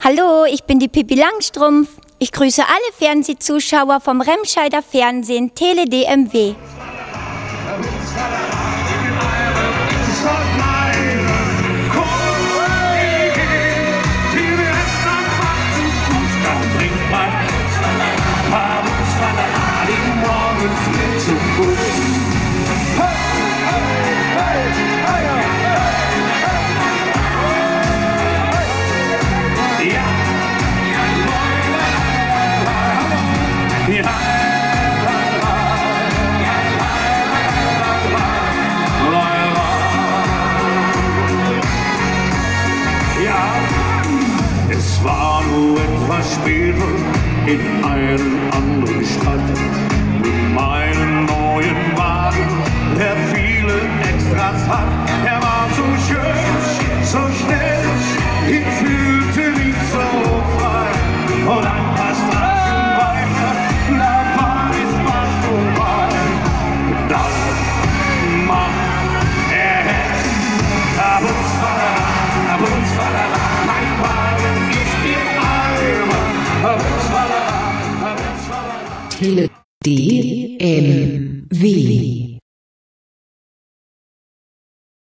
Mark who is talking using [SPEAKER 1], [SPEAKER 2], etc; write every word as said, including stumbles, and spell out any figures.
[SPEAKER 1] Hallo, ich bin die Pippi Langstrumpf. Ich grüße alle Fernsehzuschauer vom Remscheider Fernsehen Tele D M W.
[SPEAKER 2] Es war nur etwas später in einer anderen Stadt mit meinem neuen Wagen, der viele Extras hat. Er war so schön, so schnell, ich fühlte mich so frei. Und ein paar Straßen weiter, da war es fast vorbei. Dann macht er es, abends war er, abends war er, mein Wagen.
[SPEAKER 3] Tele D M W